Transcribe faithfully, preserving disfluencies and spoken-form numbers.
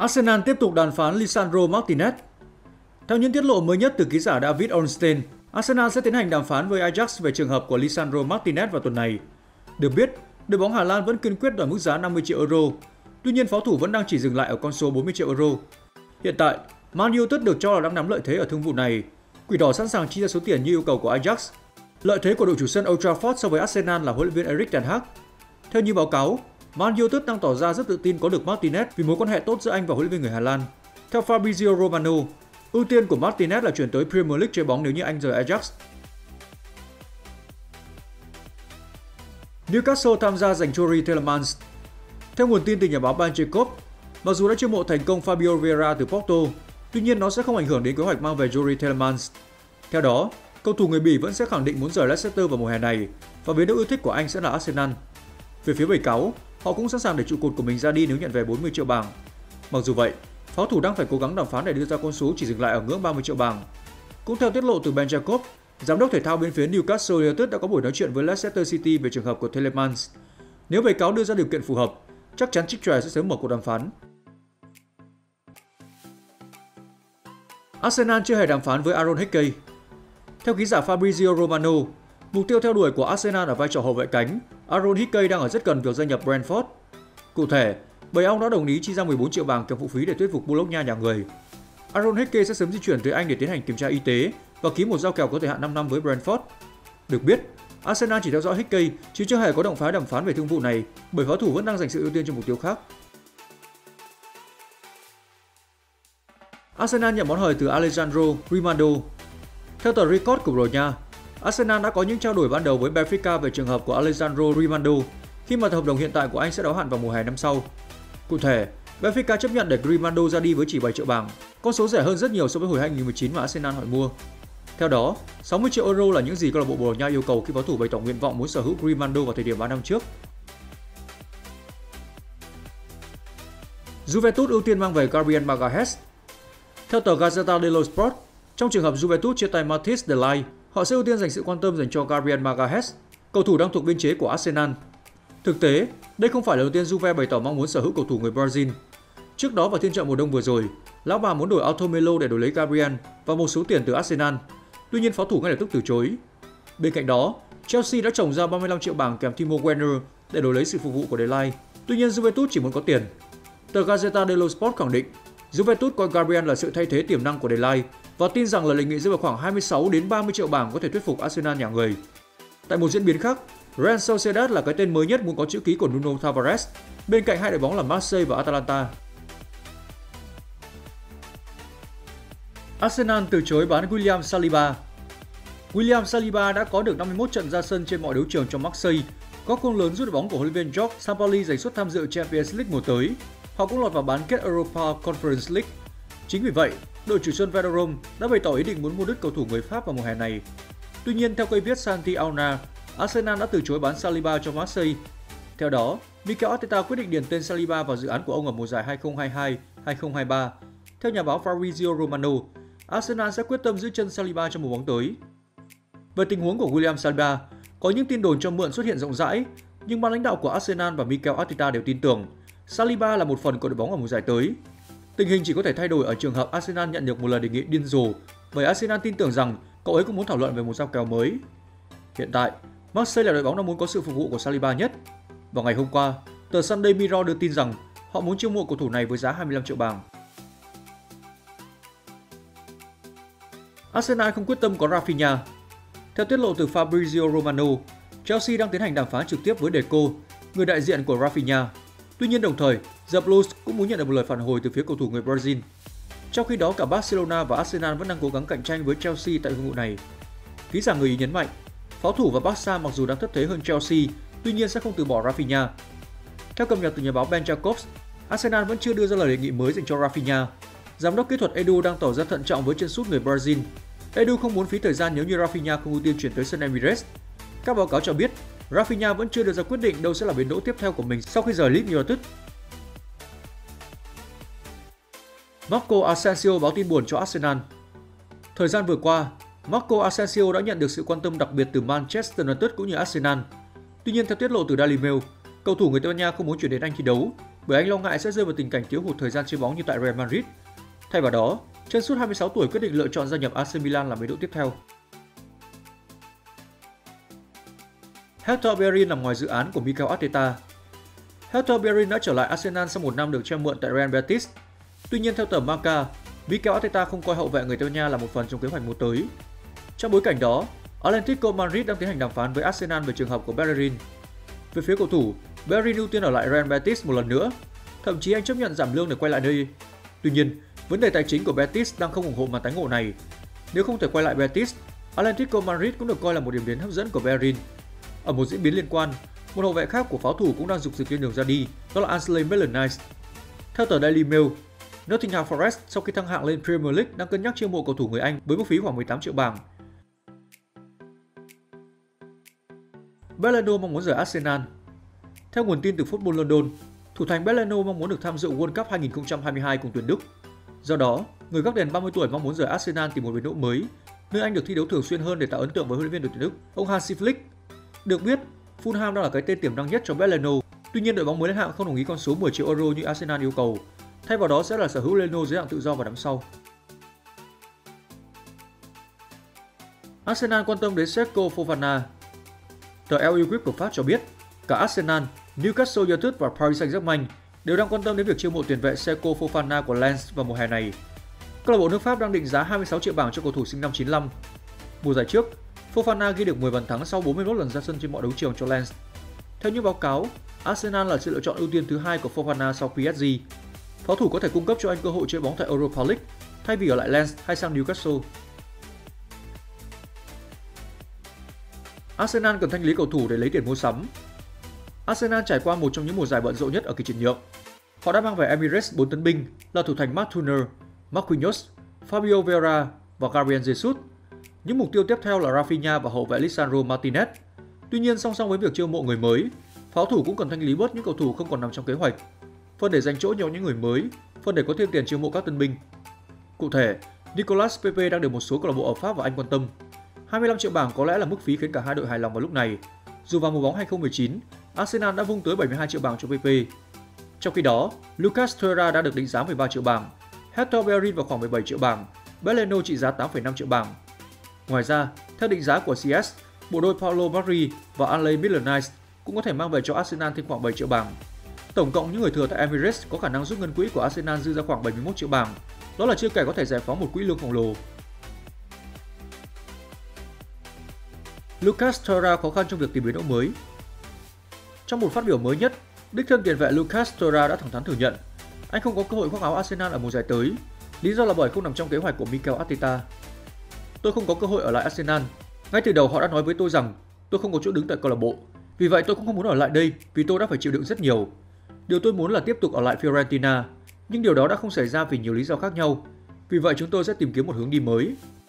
Arsenal tiếp tục đàm phán Lisandro Martinez. Theo những tiết lộ mới nhất từ ký giả David Ornstein, Arsenal sẽ tiến hành đàm phán với Ajax về trường hợp của Lisandro Martinez vào tuần này. Được biết, đội bóng Hà Lan vẫn kiên quyết đòi mức giá năm mươi triệu euro. Tuy nhiên, pháo thủ vẫn đang chỉ dừng lại ở con số bốn mươi triệu euro. Hiện tại, Man United được cho là đang nắm lợi thế ở thương vụ này. Quỷ đỏ sẵn sàng chi ra số tiền như yêu cầu của Ajax. Lợi thế của đội chủ sân Old Trafford so với Arsenal là huấn luyện viên Erik ten Hag. Theo như báo cáo, Man United đang tỏ ra rất tự tin có được Martinez vì mối quan hệ tốt giữa anh và huấn luyện viên người Hà Lan. Theo Fabrizio Romano, ưu tiên của Martinez là chuyển tới Premier League chơi bóng nếu như anh rời Ajax. Newcastle tham gia giành Yuri Tielemans. Theo nguồn tin từ nhà báo Ben Jacob, mặc dù đã chiêu mộ thành công Fabio Vieira từ Porto, tuy nhiên nó sẽ không ảnh hưởng đến kế hoạch mang về Yuri Tielemans. Theo đó, cầu thủ người Bỉ vẫn sẽ khẳng định muốn rời Leicester vào mùa hè này và bến đỗ yêu thích của anh sẽ là Arsenal. Về phía Bảy Cáo, họ cũng sẵn sàng để trụ cột của mình ra đi nếu nhận về bốn mươi triệu bảng. Mặc dù vậy, pháo thủ đang phải cố gắng đàm phán để đưa ra con số chỉ dừng lại ở ngưỡng ba mươi triệu bảng. Cũng theo tiết lộ từ Ben Jacob, giám đốc thể thao bên phía Newcastle United đã có buổi nói chuyện với Leicester City về trường hợp của Tielemans. Nếu Bảy Cáo đưa ra điều kiện phù hợp, chắc chắn Chiếc Chòe sẽ sớm mở cuộc đàm phán. Arsenal chưa hề đàm phán với Aaron Hickey. Theo ký giả Fabrizio Romano, mục tiêu theo đuổi của Arsenal ở vai trò hậu vệ cánh, Aaron Hickey đang ở rất gần việc gia nhập Brentford. Cụ thể, Bầy Ong đã đồng ý chi ra mười bốn triệu bảng kèm phụ phí để thuyết phục Bologna nhà người. Aaron Hickey sẽ sớm di chuyển tới Anh để tiến hành kiểm tra y tế và ký một giao kèo có thời hạn năm năm với Brentford. Được biết, Arsenal chỉ theo dõi Hickey chứ chưa hề có động thái đàm phán về thương vụ này bởi pháo thủ vẫn đang dành sự ưu tiên cho mục tiêu khác. Arsenal nhận món hời từ Alejandro Grimando. Theo tờ Record của Bồ Đào Nha, Arsenal đã có những trao đổi ban đầu với Benfica về trường hợp của Alejandro Grimando khi mà hợp đồng hiện tại của anh sẽ đáo hạn vào mùa hè năm sau. Cụ thể, Benfica chấp nhận để Grimando ra đi với chỉ bảy triệu bảng, con số rẻ hơn rất nhiều so với hồi hai nghìn không trăm mười chín mà Arsenal hỏi mua. Theo đó, sáu mươi triệu euro là những gì câu lạc bộ Bồ Đào Nha yêu cầu khi pháo thủ bày tỏ nguyện vọng muốn sở hữu Grimando vào thời điểm ba năm trước. Juventus ưu tiên mang về Gabriel Magalhaes. Theo tờ Gazzetta dello Sport, trong trường hợp Juventus chia tay Mathis de Ligt, họ sẽ ưu tiên dành sự quan tâm dành cho Gabriel Magalhaes, cầu thủ đang thuộc biên chế của Arsenal. Thực tế, đây không phải là lần đầu tiên Juve bày tỏ mong muốn sở hữu cầu thủ người Brazil. Trước đó vào phiên chợ mùa đông vừa rồi, lão bà muốn đổi Arthur Melo để đổi lấy Gabriel và một số tiền từ Arsenal. Tuy nhiên pháo thủ ngay lập tức từ chối. Bên cạnh đó, Chelsea đã trồng ra ba mươi lăm triệu bảng kèm Timo Werner để đổi lấy sự phục vụ của de Ligt. Tuy nhiên Juventus chỉ muốn có tiền. Tờ Gazzetta dello Sport khẳng định Juventus coi Gabriel là sự thay thế tiềm năng của de Ligt và tin rằng là đề nghị rơi vào khoảng hai mươi sáu đến ba mươi triệu bảng có thể thuyết phục Arsenal nhà người. Tại một diễn biến khác, Real Sociedad là cái tên mới nhất muốn có chữ ký của Nuno Tavares, bên cạnh hai đội bóng là Marseille và Atalanta. Arsenal từ chối bán William Saliba. William Saliba đã có được năm mươi mốt trận ra sân trên mọi đấu trường cho Marseille, góp công lớn giúp đội bóng của huấn luyện viên Jorge Sampaoli giành suất tham dự Champions League mùa tới. Họ cũng lọt vào bán kết Europa Conference League. Chính vì vậy, đội chủ sân Velodrome đã bày tỏ ý định muốn mua đứt cầu thủ người Pháp vào mùa hè này. Tuy nhiên, theo cây viết Santi Auna, Arsenal đã từ chối bán Saliba cho Marseille. Theo đó, Mikel Arteta quyết định điền tên Saliba vào dự án của ông ở mùa giải hai nghìn không trăm hai mươi hai hai nghìn không trăm hai mươi ba. Theo nhà báo Fabrizio Romano, Arsenal sẽ quyết tâm giữ chân Saliba trong mùa bóng tới. Về tình huống của William Saliba, có những tin đồn cho mượn xuất hiện rộng rãi, nhưng ban lãnh đạo của Arsenal và Mikel Arteta đều tin tưởng Saliba là một phần của đội bóng ở mùa giải tới. Tình hình chỉ có thể thay đổi ở trường hợp Arsenal nhận được một lời đề nghị điên rồ, bởi Arsenal tin tưởng rằng cậu ấy cũng muốn thảo luận về một giao kèo mới. Hiện tại, Marseille là đội bóng đang muốn có sự phục vụ của Saliba nhất. Vào ngày hôm qua, tờ Sunday Mirror đưa tin rằng họ muốn chiêu mộ cầu thủ này với giá hai mươi lăm triệu bảng. Arsenal không quyết tâm có Rafinha. Theo tiết lộ từ Fabrizio Romano, Chelsea đang tiến hành đàm phán trực tiếp với Deco, người đại diện của Rafinha. Tuy nhiên đồng thời, The Blues cũng muốn nhận được một lời phản hồi từ phía cầu thủ người Brazil. Trong khi đó, cả Barcelona và Arsenal vẫn đang cố gắng cạnh tranh với Chelsea tại thương vụ này. Ký giả người Ý nhấn mạnh, pháo thủ và Barca mặc dù đang thất thế hơn Chelsea, tuy nhiên sẽ không từ bỏ Rafinha. Theo cập nhật từ nhà báo Ben Jacobs, Arsenal vẫn chưa đưa ra lời đề nghị mới dành cho Rafinha. Giám đốc kỹ thuật Edu đang tỏ ra thận trọng với chân sút người Brazil. Edu không muốn phí thời gian nếu như Rafinha không ưu tiên chuyển tới sân Emirates. Các báo cáo cho biết, Rafinha vẫn chưa đưa ra quyết định đâu sẽ là bến đỗ tiếp theo của mình sau khi rời Leeds United. Marco Asensio báo tin buồn cho Arsenal. Thời gian vừa qua, Marco Asensio đã nhận được sự quan tâm đặc biệt từ Manchester United cũng như Arsenal. Tuy nhiên, theo tiết lộ từ Daily Mail, cầu thủ người Tây Ban Nha không muốn chuyển đến Anh thi đấu bởi anh lo ngại sẽ rơi vào tình cảnh thiếu hụt thời gian chơi bóng như tại Real Madrid. Thay vào đó, chân sút hai mươi sáu tuổi quyết định lựa chọn gia nhập a xê Milan làm bến đỗ tiếp theo. Hector Bellerin nằm ngoài dự án của Mikel Arteta. Hector Bellerin đã trở lại Arsenal sau một năm được cho mượn tại Real Betis. Tuy nhiên, theo tờ Marca, Mikel Arteta không coi hậu vệ người Tây Ban Nha là một phần trong kế hoạch mùa tới. Trong bối cảnh đó, Atlético Madrid đang tiến hành đàm phán với Arsenal về trường hợp của Bellerin. Về phía cầu thủ, Bellerin ưu tiên ở lại Real Betis một lần nữa, thậm chí anh chấp nhận giảm lương để quay lại đây. Tuy nhiên, vấn đề tài chính của Betis đang không ủng hộ màn tái ngộ này. Nếu không thể quay lại Betis, Atlético Madrid cũng được coi là một điểm đến hấp dẫn của Bellerin. Ở một diễn biến liên quan, một hậu vệ khác của pháo thủ cũng đang rục rịch lên đường ra đi, đó là Ainsley Maitland-Niles. Theo tờ Daily Mail, Nottingham Forest sau khi thăng hạng lên Premier League đang cân nhắc chiêu mộ cầu thủ người Anh với mức phí khoảng mười tám triệu bảng. Bellerin mong muốn rời Arsenal. Theo nguồn tin từ Football London, thủ thành Bellerin mong muốn được tham dự World Cup hai không hai hai cùng tuyển Đức. Do đó, người gác đền ba mươi tuổi mong muốn rời Arsenal tìm một bến đỗ mới, nơi anh được thi đấu thường xuyên hơn để tạo ấn tượng với huấn luyện viên đội tuyển Đức, ông Hansi Flick. Được biết, Fulham đang là cái tên tiềm năng nhất cho Bellerin. Tuy nhiên, đội bóng mới lên hạng không đồng ý con số mười triệu euro như Arsenal yêu cầu. Thay vào đó sẽ là sở hữu Leno dưới hạng tự do vào năm sau. Arsenal quan tâm đến Seko Fofana. Tờ El Equipe của Pháp cho biết, cả Arsenal, Newcastle United và Paris Saint-Germain đều đang quan tâm đến việc chiêu mộ tiền vệ Seko Fofana của Lens vào mùa hè này. Câu lạc bộ nước Pháp đang định giá hai mươi sáu triệu bảng cho cầu thủ sinh năm chín lăm. Mùa giải trước, Fofana ghi được mười bàn thắng sau bốn mươi mốt lần ra sân trên mọi đấu trường cho Lens. Theo những báo cáo, Arsenal là sự lựa chọn ưu tiên thứ hai của Fofana sau pê ét giê. Pháo thủ có thể cung cấp cho anh cơ hội chơi bóng tại Europa League thay vì ở lại Lens hay sang Newcastle. Arsenal cần thanh lý cầu thủ để lấy tiền mua sắm. Arsenal trải qua một trong những mùa giải bận rộn nhất ở kỳ chuyển nhượng. Họ đã mang về Emirates bốn tấn binh là thủ thành Matt Turner, Marquinhos, Fabio Vieira và Gabriel Jesus. Những mục tiêu tiếp theo là Rafinha và hậu vệ Lisandro Martinez. Tuy nhiên, song song với việc chiêu mộ người mới, pháo thủ cũng cần thanh lý bớt những cầu thủ không còn nằm trong kế hoạch, phần để dành chỗ cho những người mới, phần để có thêm tiền chiêu mộ các tân binh. Cụ thể, Nicolas Pepe đang được một số câu lạc bộ ở Pháp và Anh quan tâm. hai mươi lăm triệu bảng có lẽ là mức phí khiến cả hai đội hài lòng vào lúc này. Dù vào mùa bóng hai không một chín, Arsenal đã vung tới bảy mươi hai triệu bảng cho Pepe. Trong khi đó, Lucas Torreira đã được định giá mười ba triệu bảng, Hector Bellerin vào khoảng mười bảy triệu bảng, Bellerin trị giá tám phẩy năm triệu bảng. Ngoài ra, theo định giá của xê ét, bộ đôi Paulo Barry và Ainsley Maitland-Niles cũng có thể mang về cho Arsenal thêm khoảng bảy triệu bảng. Tổng cộng những người thừa tại Emirates có khả năng giúp ngân quỹ của Arsenal dư ra khoảng bảy mươi mốt triệu bảng. Đó là chưa kể có thể giải phóng một quỹ lương khổng lồ. Lucas Torreira khó khăn trong việc tìm bến đỗ mới. Trong một phát biểu mới nhất, đích thân tiền vệ Lucas Torreira đã thẳng thắn thừa nhận anh không có cơ hội khoác áo Arsenal ở mùa giải tới. Lý do là bởi không nằm trong kế hoạch của Mikel Arteta. Tôi không có cơ hội ở lại Arsenal. Ngay từ đầu họ đã nói với tôi rằng tôi không có chỗ đứng tại câu lạc bộ. Vì vậy tôi cũng không muốn ở lại đây vì tôi đã phải chịu đựng rất nhiều. Điều tôi muốn là tiếp tục ở lại Fiorentina, nhưng điều đó đã không xảy ra vì nhiều lý do khác nhau. Vì vậy chúng tôi sẽ tìm kiếm một hướng đi mới.